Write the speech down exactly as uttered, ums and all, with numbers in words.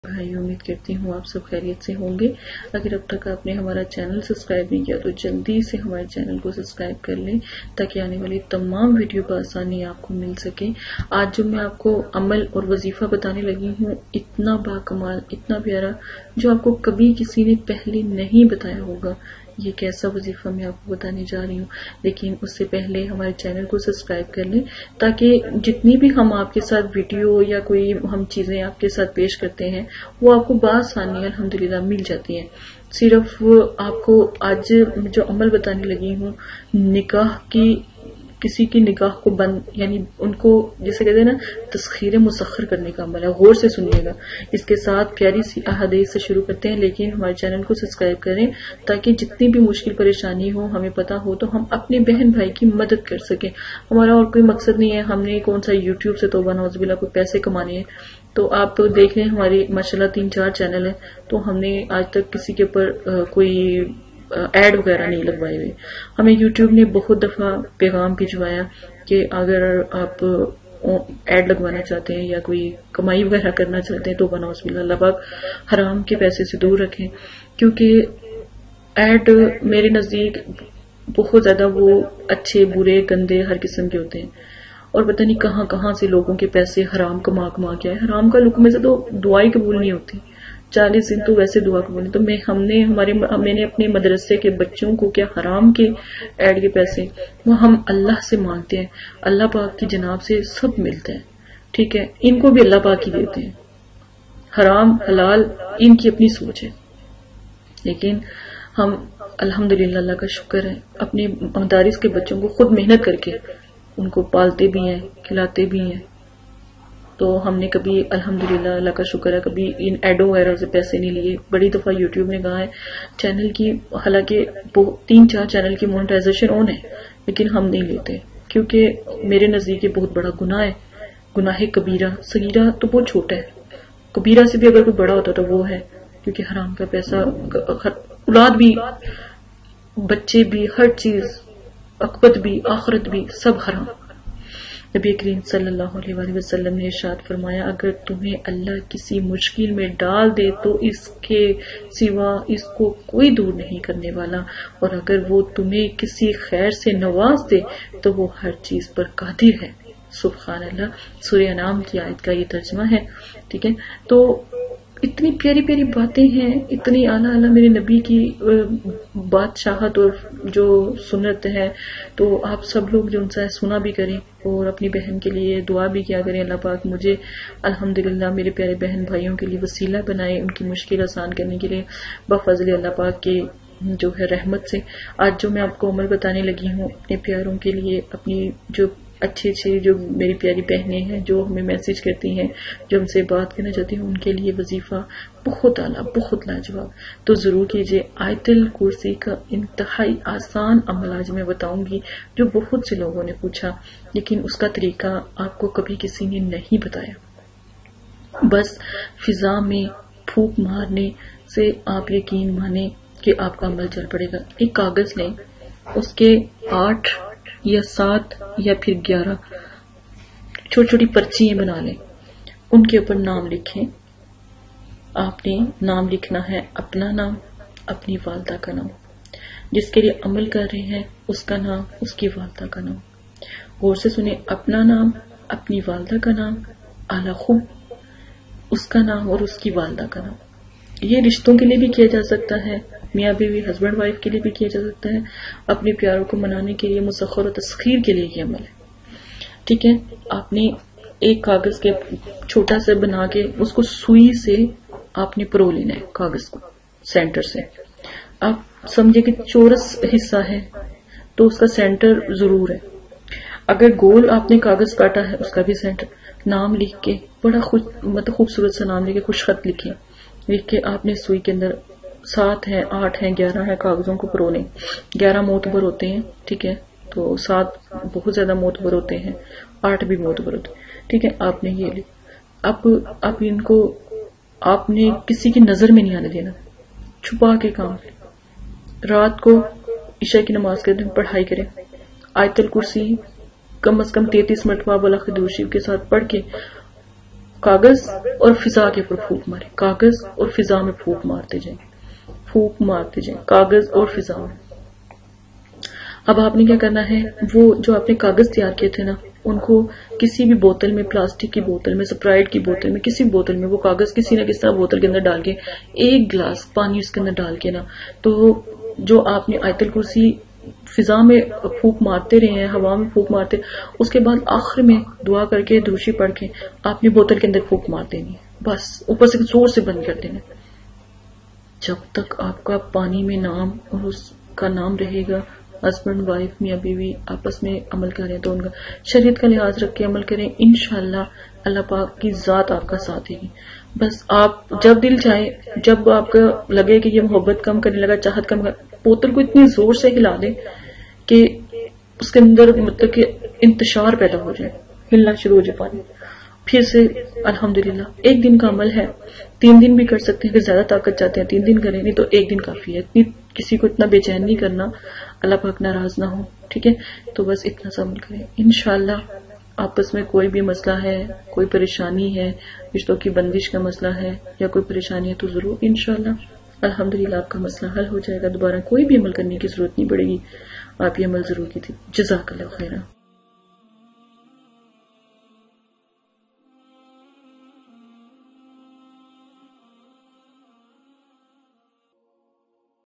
بھائی امید کرتی ہوں آپ سب خیریت سے ہوں گے۔ اگر اب تک آپ نے ہمارا چینل سبسکرائب نہیں کیا تو جلدی سے ہمارے چینل کو سبسکرائب کر لیں تاکہ آنے والی تمام ویڈیو بآسانی آپ کو مل سکے۔ آج جو میں آپ کو عمل اور وظیفہ بتانے لگی ہوں، اتنا باکمال، اتنا پیارا، جو آپ کو کبھی کسی نے پہلے نہیں بتایا ہوگا۔ یہ کیسا وظیفہ میں آپ کو بتانے جا رہی ہوں، لیکن اس سے پہلے ہمارے چینل کو سبسکرائب کر لیں تاکہ جتنی بھی ہم آپ کے ساتھ ویڈیو یا کوئی ہم چیزیں آپ کے ساتھ پیش کرتے ہیں وہ آپ کو بآسانی الحمدللہ مل جاتی ہیں۔ صرف آپ کو آج جو عمل بتانے لگی ہوں، نکاح کی، کسی کی نکاح کو بند، یعنی ان کو جیسے کہتے ہیں نا تسخیر مسخر کرنے کا عمل ہے۔ غور سے سنیے گا، اس کے ساتھ پیاری سی احادیث سے شروع کرتے ہیں، لیکن ہمارے چینل کو سبسکرائب کریں تاکہ جتنی بھی مشکل پریشانی ہو ہمیں پتا ہو تو ہم اپنے بہن بھائی کی مدد کر سکیں۔ ہمارا اور کوئی مقصد نہیں ہے، ہم نے کون سا یوٹیوب سے توبہ نعوذ باللہ کوئی پیسے کمانے ہیں۔ تو آپ دیکھ لیں ہماری ماشاءاللہ تین چار چینل ہیں، تو ہم نے آج تک کسی کے اوپر کوئی ایڈ وغیرہ نہیں لگوائے ہوئے۔ ہمیں یوٹیوب نے بہت دفعہ پیغام بھجوایا کہ اگر آپ ایڈ لگوانا چاہتے ہیں یا کوئی کمائی وغیرہ کرنا چاہتے ہیں تو بناؤ باللہ، اللہ پاک حرام کے پیسے سے دور رکھیں، کیونکہ ایڈ میرے نزدیک بہت زیادہ وہ اچھے برے گندے ہر قسم کے ہوتے ہیں، اور پتہ نہیں کہاں کہاں سے لوگوں کے پیسے حرام کما کما کے آئے۔ حرام کا لقمے سے تو دعا ہی قبول نہیں ہوتی، چالیس دن تو ویسے دعا قبول نہیں۔ تو میں ہم نے ہمارے میں نے اپنے مدرسے کے بچوں کو کیا حرام کے ایڈ کے پیسے وہ ہم اللہ سے مانگتے ہیں، اللہ پاک کی جناب سے سب ملتا ہے، ٹھیک ہے، ان کو بھی اللہ پاک ہی دیتے ہیں۔ حرام حلال ان کی اپنی سوچ ہے، لیکن ہم الحمدللہ اللہ کا شکر ہے اپنے مدارس کے بچوں کو خود محنت کر کے ان کو پالتے بھی ہیں، کھلاتے بھی ہیں۔ تو ہم نے کبھی الحمدللہ اللہ کا شکر ہے کبھی ان ایڈوں وغیرہ سے پیسے نہیں لیے۔ بڑی دفعہ یوٹیوب نے کہا ہے چینل کی، حالانکہ تین چار چینل کی مونٹائزیشن آن ہے، لیکن ہم نہیں لیتے کیونکہ میرے نزدیک یہ بہت بڑا گناہ ہے، گناہ کبیرہ۔ صغیرہ تو بہت چھوٹا ہے، کبیرہ سے بھی اگر کوئی بڑا ہوتا تو وہ ہے، کیونکہ حرام کا پیسہ، اولاد بھی، بچے بھی، ہر چیز، عقبت بھی، آخرت بھی، سب حرام۔ نبی کریم صلی اللہ علیہ وآلہ وسلم نے ارشاد فرمایا اگر تمہیں اللہ کسی مشکل میں ڈال دے تو اس کے سوا اس کو کوئی دور نہیں کرنے والا، اور اگر وہ تمہیں کسی خیر سے نواز دے تو وہ ہر چیز پر قادر ہے۔ سبحان اللہ۔ سورہ انعام کی آیت کا یہ ترجمہ ہے، ٹھیک ہے۔ تو اتنی پیاری پیاری باتیں ہیں، اتنی اعلیٰ اعلیٰ میرے نبی کی بادشاہت اور جو سنت ہے، تو آپ سب لوگ جو ان سے سنا بھی کریں اور اپنی بہن کے لیے دعا بھی کیا کریں، اللہ پاک مجھے الحمدللہ میرے پیارے بہن بھائیوں کے لیے وسیلہ بنائے ان کی مشکل آسان کرنے کے لیے، بفضل اللہ پاک کے جو ہے رحمت سے۔ آج جو میں آپ کو عمل بتانے لگی ہوں اپنے پیاروں کے لیے، اپنی جو اچھی اچھی جو میری پیاری بہنیں ہیں جو ہمیں میسج کرتی ہیں، جو ہم سے بات کرنا چاہتی ہیں، ان کے لیے وظیفہ بہت اعلیٰ، بہت لاجواب، تو ضرور کیجیے۔ آیت الکرسی کا انتہائی آسان عمل آج میں بتاؤں گی جو بہت سے لوگوں نے پوچھا، لیکن اس کا طریقہ آپ کو کبھی کسی نے نہیں بتایا۔ بس فضا میں پھونک مارنے سے آپ یقین مانیں کہ آپ کا عمل چل پڑے گا۔ ایک کاغذ لیں، اس کے آٹھ یا سات یا پھر گیارہ چھوٹی چھوٹی پرچیاں بنا لیں، ان کے اوپر نام لکھیں۔ آپ نے نام لکھنا ہے اپنا نام، اپنی والدہ کا نام، جس کے لیے عمل کر رہے ہیں اس کا نام، اس کی والدہ کا نام۔ غور سے سنیں، اپنا نام، اپنی والدہ کا نام، اعلیٰ خوب اس کا نام اور اس کی والدہ کا نام۔ یہ رشتوں کے لیے بھی کیا جا سکتا ہے، میاں بیوی ہسبینڈ وائف کے لیے بھی کیا جا سکتا ہے، اپنے پیاروں کو منانے کے لیے، مسخر و تسخیر کے لیے یہ عمل ہے، ٹھیک ہے۔ آپ نے ایک کاغذ کے چھوٹا سا بنا کے اس کو سوئی سے آپ نے پرو لینا ہے، کاغذ کو سینٹر سے۔ آپ سمجھے کہ چورس حصہ ہے تو اس کا سینٹر ضرور ہے، اگر گول آپ نے کاغذ کاٹا ہے اس کا بھی سینٹر۔ نام لکھ کے بڑا خوش مطلب خوبصورت سا نام لکھ کے خوش خط لکھیں، لکھ کے آپ نے سوئی کے اندر سات ہیں، آٹھ ہیں، گیارہ ہیں کاغذوں کو پرو لیں۔ گیارہ معتبر ہوتے ہیں، ٹھیک ہے، تو سات بہت زیادہ معتبر ہوتے ہیں، آٹھ بھی معتبر ہوتے ہیں، ٹھیک ہے۔ آپ نے یہ لکھ، اب اب ان کو آپ نے کسی کی نظر میں نہیں آنے دینا، چھپا کے کام لیں۔ رات کو عشاء کی نماز کے دن پڑھائی کریں، آیت الکرسی کم از کم تینتیس مرتبہ بالخ درود شریف کے ساتھ پڑھ کے کاغذ اور فضا کے اوپر پھونک مارے، کاغذ اور فضا میں پھونک مارتے جائیں، پھونک مارتے جائیں کاغذ اور فضا میں۔ اب آپ نے کیا کرنا ہے، وہ جو آپ نے کاغذ تیار کیے تھے نا، ان کو کسی بھی بوتل میں، پلاسٹک کی بوتل میں، سپرائٹ کی بوتل میں، کسی بھی بوتل میں وہ کاغذ کسی نہ کسی طرح بوتل کے اندر ڈال کے ایک گلاس پانی اس کے اندر ڈال کے نا، تو جو آپ نے آیت الکرسی فضا میں پھونک مارتے رہے ہیں، ہوا میں پھونک مارتے، اس کے بعد آخر میں دعا کر کے دوشی پڑھ کے آپ نے بوتل کے اندر پھونک مار دینی ہے، بس اوپر سے زور سے بند کر دینا۔ جب تک آپ کا پانی میں نام اور اس کا نام رہے گا، ہسبینڈ وائف میاں بیوی آپس میں عمل کریں تو ان کا شریعت کا لحاظ رکھ کے عمل کریں، انشاءاللہ اللہ پاک کی ذات آپ کا ساتھ دے گی۔ بس آپ جب دل چاہے، جب آپ کا لگے کہ یہ محبت کم کرنے لگا، چاہت کم کر، بوتل کو اتنی زور سے ہلا دیں کہ اس کے اندر مطلب کہ انتشار پیدا ہو جائے، ہلنا شروع ہو جائے پانی، پھر سے الحمدللہ۔ ایک دن کا عمل ہے، تین دن بھی کر سکتے ہیں، اگر زیادہ طاقت چاہتے ہیں تین دن کریں، نہیں تو ایک دن کافی ہے۔ اتنی کسی کو اتنا بے چین نہیں کرنا، اللہ پاک ناراض نہ ہو، ٹھیک ہے؟ تو بس اتنا سا عمل کریں انشاءاللہ۔ آپس میں کوئی بھی مسئلہ ہے، کوئی پریشانی ہے، رشتوں کی بندش کا مسئلہ ہے یا کوئی پریشانی ہے، تو ضرور انشاءاللہ الحمدللہ آپ کا مسئلہ حل ہو جائے گا، دوبارہ کوئی بھی عمل کرنے کی ضرورت نہیں پڑے گی، آپ یہ عمل ضرور کی تھی۔ جزاک اللہ خیرہ۔